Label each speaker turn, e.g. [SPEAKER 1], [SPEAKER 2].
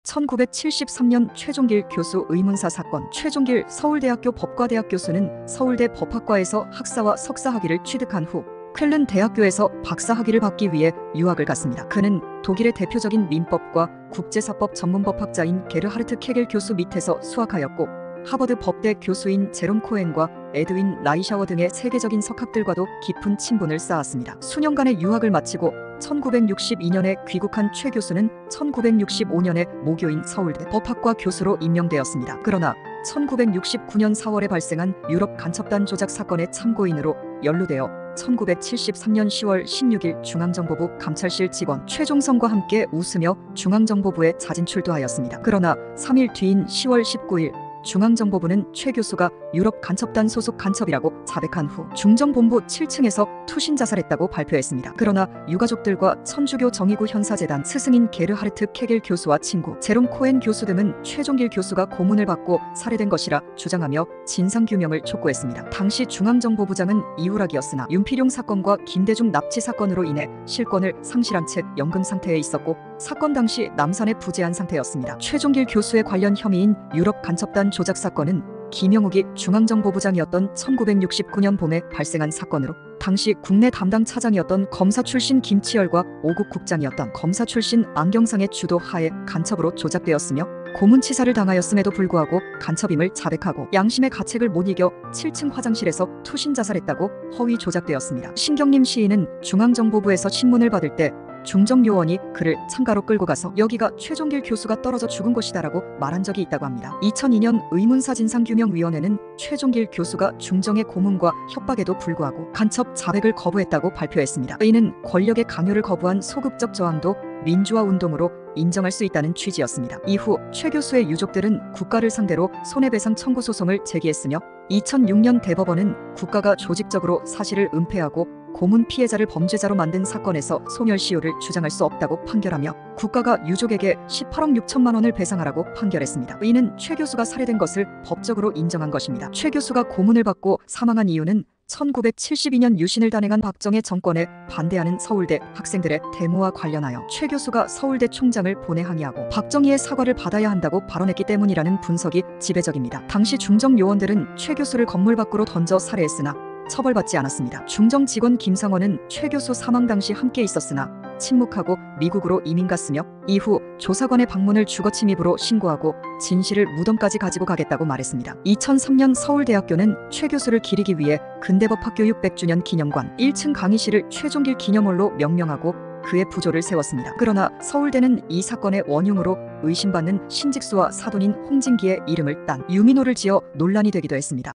[SPEAKER 1] 1973년 최종길 교수 의문사 사건. 최종길 서울대학교 법과대학 교수는 서울대 법학과에서 학사와 석사 학위를 취득한 후 쾰른 대학교에서 박사 학위를 받기 위해 유학을 갔습니다. 그는 독일의 대표적인 민법과 국제사법 전문법학자인 게르하르트 케겔 교수 밑에서 수학하였고, 하버드 법대 교수인 제롬 코엔과 에드윈 라이샤워 등의 세계적인 석학들과도 깊은 친분을 쌓았습니다. 수년간의 유학을 마치고 1962년에 귀국한 최 교수는 1965년에 모교인 서울대 법학과 교수로 임명되었습니다. 그러나 1969년 4월에 발생한 유럽 간첩단 조작 사건의 참고인으로 연루되어 1973년 10월 16일 중앙정보부 감찰실 직원 최종성과 함께 웃으며 중앙정보부에 자진 출두하였습니다. 그러나 3일 뒤인 10월 19일 중앙정보부는 최 교수가 유럽 간첩단 소속 간첩이라고 자백한 후 중정본부 7층에서 투신 자살했다고 발표했습니다. 그러나 유가족들과 천주교 정의구 현사재단 스승인 게르하르트 케겔 교수와 친구 제롬 코엔 교수 등은 최종길 교수가 고문을 받고 살해된 것이라 주장하며 진상규명을 촉구했습니다. 당시 중앙정보부장은 이우락이었으나 윤필용 사건과 김대중 납치 사건으로 인해 실권을 상실한 채 연금 상태에 있었고, 사건 당시 남산에 부재한 상태였습니다. 최종길 교수의 관련 혐의인 유럽 간첩단 조작 사건은 김영욱이 중앙정보부장이었던 1969년 봄에 발생한 사건으로, 당시 국내 담당 차장이었던 검사 출신 김치열과 5국 국장이었던 검사 출신 안경상의 주도 하에 간첩으로 조작되었으며, 고문치사를 당하였음에도 불구하고 간첩임을 자백하고 양심의 가책을 못 이겨 7층 화장실에서 투신 자살했다고 허위 조작되었습니다. 신경림 시인은 중앙정보부에서 신문을 받을 때 중정요원이 그를 창가로 끌고 가서 여기가 최종길 교수가 떨어져 죽은 곳이다라고 말한 적이 있다고 합니다. 2002년 의문사 진상규명위원회는 최종길 교수가 중정의 고문과 협박에도 불구하고 간첩 자백을 거부했다고 발표했습니다. 이는 권력의 강요를 거부한 소극적 저항도 민주화 운동으로 인정할 수 있다는 취지였습니다. 이후 최 교수의 유족들은 국가를 상대로 손해배상 청구 소송을 제기했으며, 2006년 대법원은 국가가 조직적으로 사실을 은폐하고 고문 피해자를 범죄자로 만든 사건에서 소멸시효를 주장할 수 없다고 판결하며 국가가 유족에게 18억 6천만 원을 배상하라고 판결했습니다. 이는 최 교수가 살해된 것을 법적으로 인정한 것입니다. 최 교수가 고문을 받고 사망한 이유는 1972년 유신을 단행한 박정희 정권에 반대하는 서울대 학생들의 데모와 관련하여 최 교수가 서울대 총장을 보내 항의하고 박정희의 사과를 받아야 한다고 발언했기 때문이라는 분석이 지배적입니다. 당시 중정 요원들은 최 교수를 건물 밖으로 던져 살해했으나 처벌받지 않았습니다. 중정 직원 김상원은 최 교수 사망 당시 함께 있었으나 침묵하고 미국으로 이민 갔으며, 이후 조사관의 방문을 주거침입으로 신고하고 진실을 무덤까지 가지고 가겠다고 말했습니다. 2003년 서울대학교는 최 교수를 기리기 위해 근대법학교 600주년 기념관 1층 강의실을 최종길 기념홀로 명명하고 그의 부조를 세웠습니다. 그러나 서울대는 이 사건의 원흉으로 의심받는 신직수와 사돈인 홍진기의 이름을 딴 유민호를 지어 논란이 되기도 했습니다.